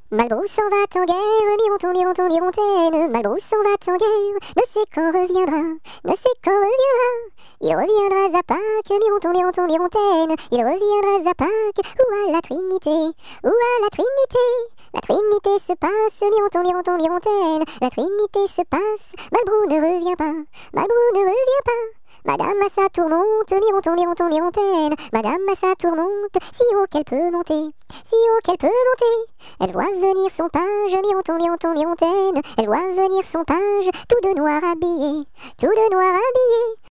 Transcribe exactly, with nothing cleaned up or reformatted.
Malbrou s'en va en guerre, mironton, mironton, mirontaine. Malbrou s'en va en guerre, ne sait quand reviendra, ne sait quand reviendra. Il reviendra à Pâques, mironton, mironton, mirontaine. Il reviendra à Pâques, ou à la Trinité, ou à la Trinité. La Trinité se passe, mironton, mironton, mirontaine. La Trinité se passe, Malbrou ne revient pas, Malbrou ne revient pas. Madame à sa tourmente, mironton, mironton, mirontaine. Madame à sa tourmente, si haut qu'elle peut monter, si haut qu'elle peut monter. Elle voit venir son page, mironton, mironton, mirontaine. Elle voit venir son page, tout de noir habillé, tout de noir habillé.